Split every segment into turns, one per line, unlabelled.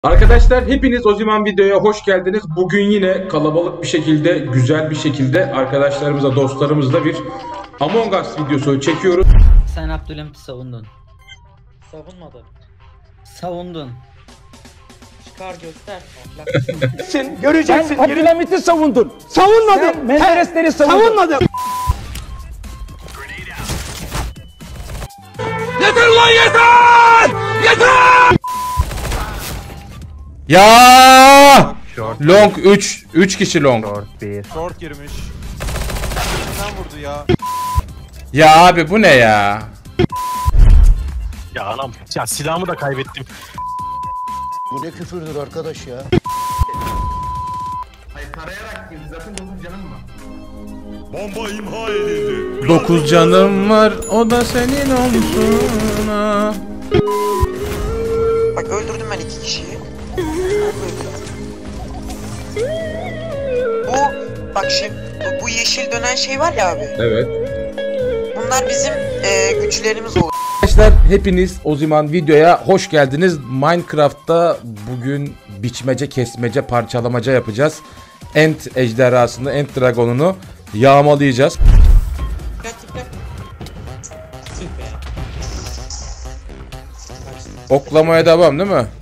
Arkadaşlar hepiniz o zaman videoya hoş geldiniz. Bugün yine kalabalık bir şekilde, güzel bir şekilde arkadaşlarımızla, dostlarımızla bir Among Us videosu çekiyoruz.
Sen Abdülhamit'i savundun.
Savunmadım.
Savundun.
Çıkar göster.
Sen göreceksin. Sen Abdülhamit'i savundun. Savunmadın. Menderesleri savunmadın.
Yeter lan yeter! Yeter!
Ya!
Short.
Long 3 kişi long.
Short 1.
Short girmiş. Kimden vurdu ya?
Ya abi bu ne ya?
Ya anam. Ya silahımı da kaybettim.
Bu ne küfürdür arkadaş ya.
Bomba imha edildi.
9 canım var, o da senin olsun ha.
Bak öldürdüm ben 2 kişiyi. Bak şimdi bu yeşil dönen şey var ya abi.
Evet.
Bunlar bizim güçlerimiz oluyor.
Arkadaşlar hepiniz o zaman videoya hoş geldiniz. Minecraft'ta bugün biçmece, kesmece, parçalamaca yapacağız. Ent ejderhasını, Ent dragonunu yağmalayacağız. Oklamaya devam değil mi?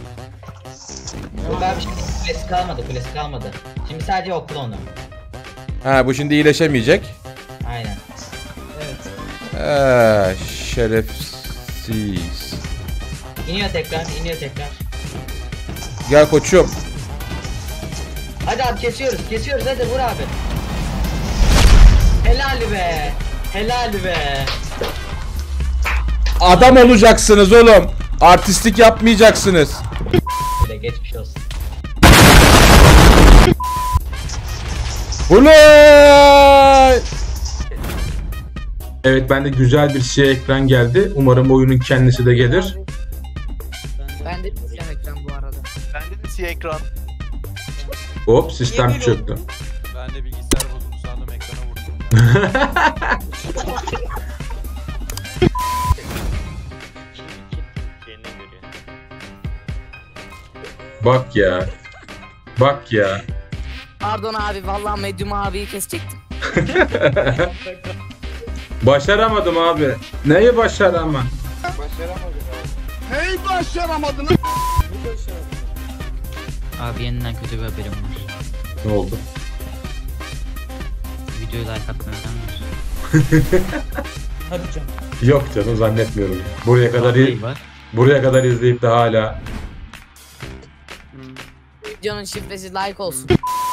Yok abi şimdi kulesi kalmadı. Şimdi sadece okla onu.
Ha bu şimdi iyileşemeyecek.
Aynen.
Şerefsiz.
İniyor tekrar.
Gel koçum.
Hadi abi kesiyoruz hadi vur abi. Helal be.
Adam olacaksınız oğlum. Artistlik yapmayacaksınız.
Böyle geçmiş olsun.
Ulay!
Evet, bende güzel bir şey ekran geldi. Umarım oyunun kendisi de gelir.
Ben de siyah ekran bu arada.
Bende de siyah ekran.
Hop, sistem çöktü.
Ben de bilgisayar bozuldu sandım, ekrana vurdum.
Bak ya. Bak ya.
Pardon abi vallahi Medyum abiyi kesecektim.
Başaramadım abi. Neyi başaramadım?
Neyi başaramadın?
Abi yeniden kötü bir haberim var.
Ne oldu?
Videoyu like atmayı var.
Hadi canım.
Yok canım, zannetmiyorum. Buraya kadar izleyip de hala.
Videonun şifresi like olsun.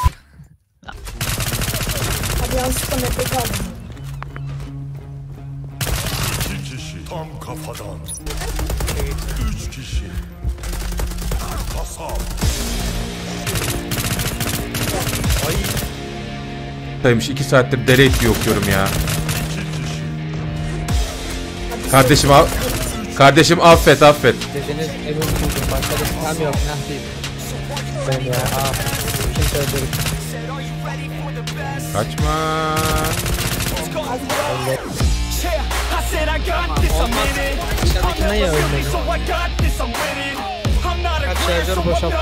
Hadi yanlışlıkla nefret aldım.
2 kişi tam kafadan. 3 kişi. Kasap.
Saymış 2 saattir dere etliyor okuyorum ya. Kardeşim affet.
Dediniz evim buldum. Başka da sistem yok. Nah değil. Ben ya. Kimse öldürür.
Kaçma.
Dışarıdakine ya ölmedi. Kaç şarjör boşalttım.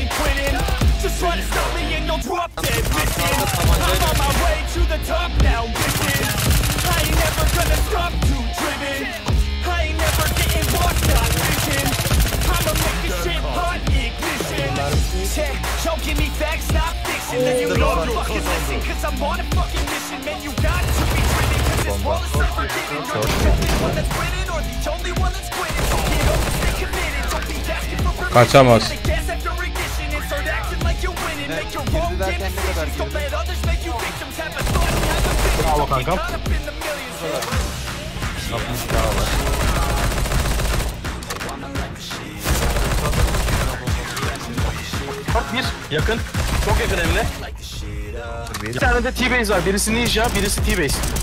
Kaçamaz.
Bravo kankam. Bak bir yakın. Çok yakın Emre. Bir tane de T-Base var. Birisi Ninja, birisi T-Base.